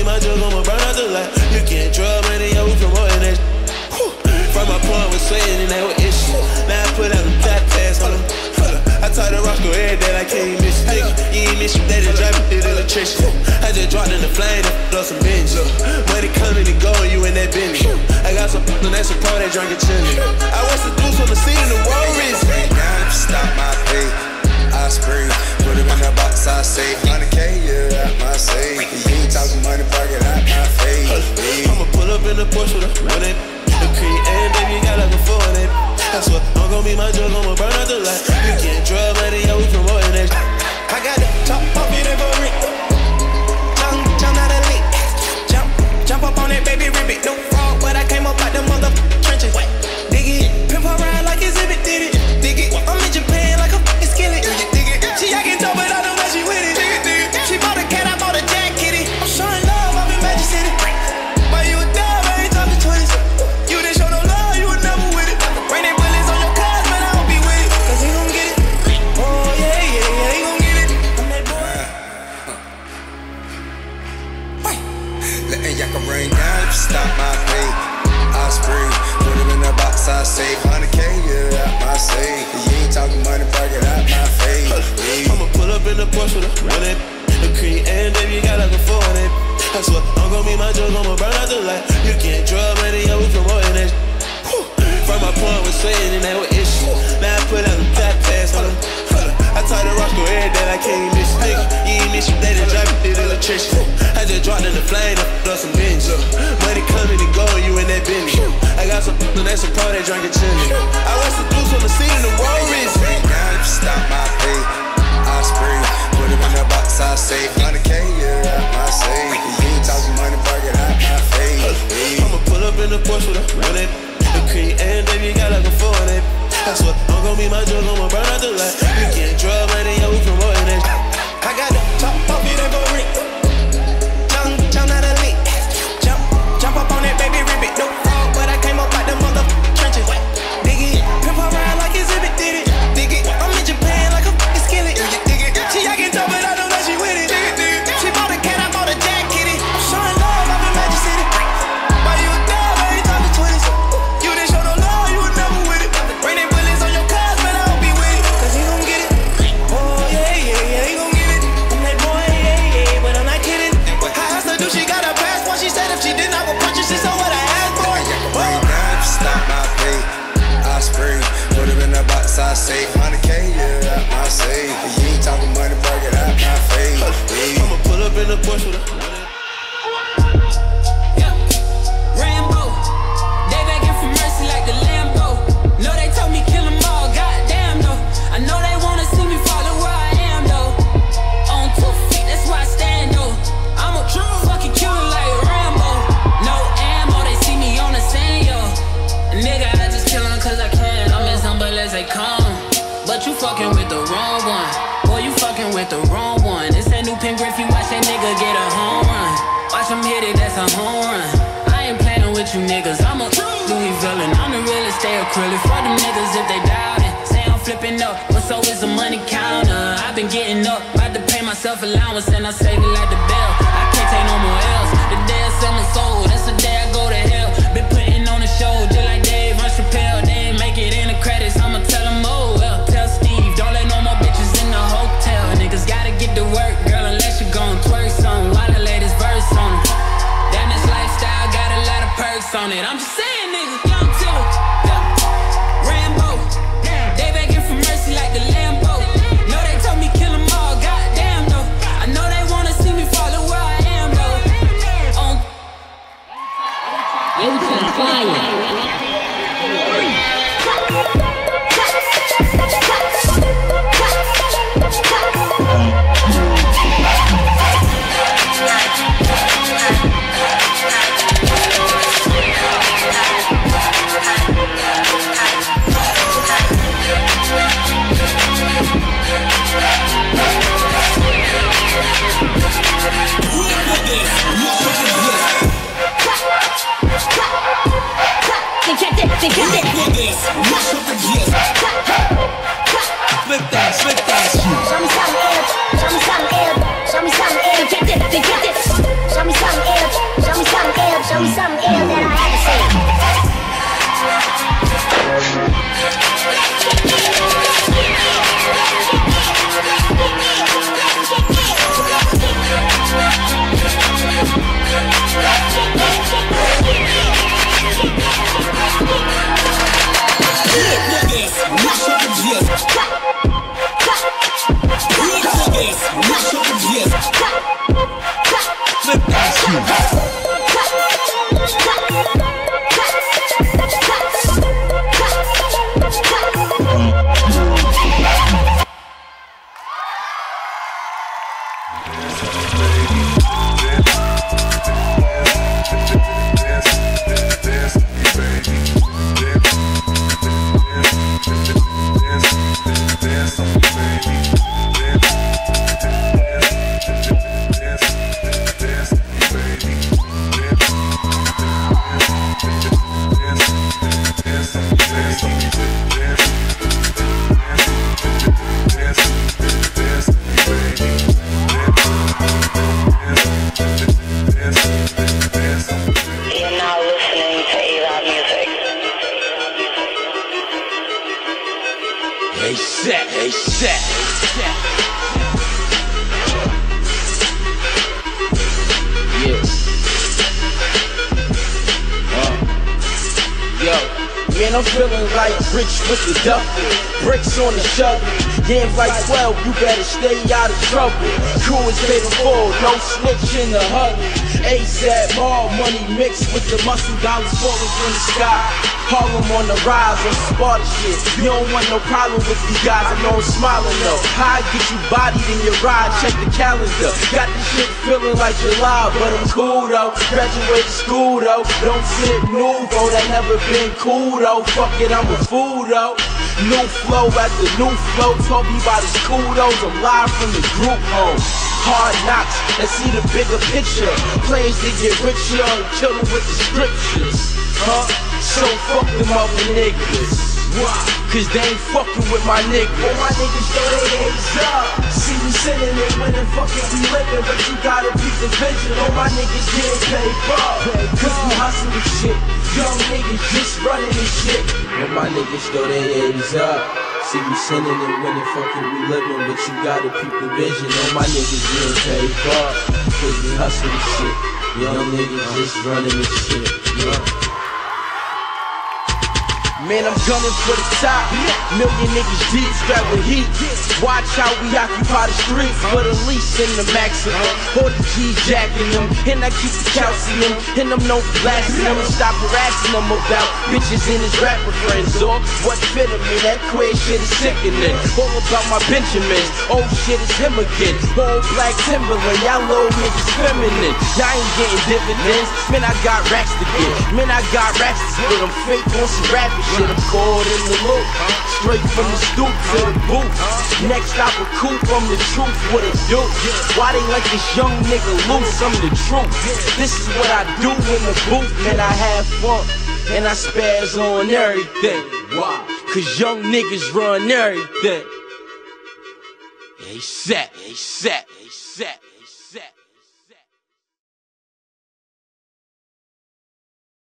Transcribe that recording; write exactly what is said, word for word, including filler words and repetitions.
my drug, I'ma burn out the light. You can't drug money, yeah, we promoting that. From my point was sweating and they were issues. Now I put out them fat pass on them. I taught the Roscoe every day like can't miss it. You ain't miss you, they just drive me through the electrician. I just dropped in the flame and blow some binge. Money coming and going, you in that Bentley. I got some and that's some pro, they drinking chili. I was the deuce on the seat in the Warriors. Now if you stop my pay, I spray. Put it in the box, I say one hundred K, yeah, out my safe. You ain't talking money, park it out my face. I'ma pull up in the Porsche with a run it. The cream and baby got like a four in it. I swear, I'm gon' be my drug, I'ma burn out the light. You can't drug money, yeah, we promoting that. I got the top off it and go rip. Jump, jump out of leak. Jump, jump up on that baby, rip it. No fraud, but I came up out the mother trenches. Dig it, pimp her ride like Exhibit did it. Dig it, I'm in Japan like a f***ing skillet. Dig it, she acting dope, but I don't know she with it. Dig it, dig it, she bought a cat, I bought a Jack Kitty. I'm showing love, I'm in Magic City. But you a dog, I ain't talking twins. You didn't show no love, you were never with it. Rain them bullets on your cars, man, I don't be with it. Cause he gon' get it. Oh yeah, yeah, yeah, he gon' get it. I'm that boy. Letting y'all can rain down if you stop my pay. I spray, put it in the box, I say one hundred K, yeah, out my safe. You ain't talking money, park it out my face. I'ma pull up in the Porsche with a run it. The cream and baby got like a four in it. I swear, I'm gon' be my drug, I'ma burn out the light. You can't drug money, yeah, we promoting that. From my point was sweating and they were issues. Now I put out them fat pass on them. I taught the Roscoe every day like can't miss it. You ain't miss you, they just drive me through the electrician. I just dropped in the flame and blow some binge. Money coming and going, you in that Bentley. I got some and that's some pro, they drinking chili. I was the deuce on the seat in the Warriors. Now if you stop my pay, I spray. Put it in the box, I say one hundred K, yeah, out my safe. You ain't talking money, park it out my face. I'ma pull up in the Porsche with a run it. The cream and baby got like a four in it. I swear, I'm gon' be my drug, I'ma burn out the light. You can't drug money, yeah, we promoting that. I got the top off it and go rip. Jump, jump out of leak. Jump, jump up on that baby, rip it. No fraud, but I came up out the mother trenches. Dig it, pimp her ride like Exhibit did it. Dig it, I'm in Japan like a f***ing skillet. Dig it, she acting dope, but I don't know she with it. Dig it, dig it, she bought a cat, I bought a Jack Kitty. I'm showing love, I'm in Magic City. But you a dog, I ain't talking twins. You didn't show no love, you were never with it. Rain them bullets on your cars, man, I don't be with it. Cause he gon' get it. Oh yeah, yeah, yeah, he gon' get it. I'm that boy, yeah, yeah, but I'm not kidding. How else to do, she got a passport. She said if she didn't, I would punch her, she saw what I asked for. Rain down if you stop my pay, I spray. Put it in the box, I say one hundred K, yeah, out my safe. You ain't talking money, park it out my face. I'ma pull up in the Porsche with a yeah. Rambo, they begging for mercy like the Lambo. No, they told me kill them all, goddamn though. I know they wanna see me follow where I am though. On two feet, that's where I stand though. I'm a true fucking killer like Rambo. No ammo, they see me on the sand, yo. Nigga, I just kill them cause I can. I'm as humble as they come. But you fucking with the wrong one. Boy, you fucking with the wrong one. It's that new Pen Griffey, watch that nigga get a home run. Watch him hit it, that's a home run. I ain't playing with you niggas, I'm a Louis villain. I'm the realest, stay acrylic. For them niggas if they doubt it. Say I'm flipping up, but so is the money counter. I've been getting up, about to pay myself allowance, and I save it like the bell. I can't take no more L's. The day I sell my soul, that's the day I go to hell. Been putting on a show, just like Dave Chappelle. They ain't make it in the credits, I'ma tell them, oh well. Tell Steve, don't let no more bitches in the hotel. Niggas gotta get to work, girl, unless you gon' twerk something while I lay this verse on them. Damn, this lifestyle got a lot of perks on it. I'm just saying, nigga, young tiller, yeah. Rambo, they begging for mercy like the Lambo. No, they told me kill them all, goddamn though. I know they wanna see me follow where I am though. On you can fire. Flip that, flip that shit. Show me something, show me something, show me something, get this, get this. Show me something, Flip that shit. I'm feeling like rich with the duffel, bricks on the shovel. Games like twelve, you better stay out of trouble. Crew is paid in full, no snitch in the huddle. ASAP, all money mixed with the muscle, dollars falling from the sky. Harlem on the rise, on Sparta shit. You don't want no problem with these guys, I know I'm smiling though. How I get you bodied in your ride, check the calendar. Got this shit feeling like July, but I'm cool though. Graduated school though, don't sit nouveau, that never been cool though. Fuck it, I'm a fool though. New flow after new flow, talk me about his kudos. I'm live from the group home. Hard knocks, let's see the bigger picture. Players that get richer and kill them with the scriptures. Huh? So fuck them other niggas. Why? Cause they ain't fucking with my niggas. All my niggas throw their hands up. See me sitting there winning, fucking we living, but you gotta beat the vision. All my niggas getting paid up. Cause we hustle this shit. Young niggas just running this shit. All my niggas throw their hands up. See me sinning and winning, fucking we living, but you gotta peep the vision. All my niggas getting paid up. Cause we hustle this shit. Young niggas just running this shit. Yeah. Man, I'm gunning for the top. Million niggas deep, strapped with heat. Watch how we occupy the streets for the lease and the maximum. forty G's jacking them, and I keep the calcium. And I'm no blasting them, stop harassing them about bitches in his rapper friends. Or what fit him in, that queer shit is sickening. All about my Benjamins, oh shit, it's him again. Old black Timberland, y'all little niggas feminine. Y'all ain't getting dividends, man, I got racks to get. Man, I got racks to spit, I'm fake on some rapping shit. I'm caught in the loop, straight from the stoop to the booth. Next stop a coupe, I'm the truth, what it do? Why they let this young nigga loose? I'm the truth. This is what I do in the booth, man, I have fun and I spaz on everything. Why? Cause young niggas run everything. They set, they set, they set, they set.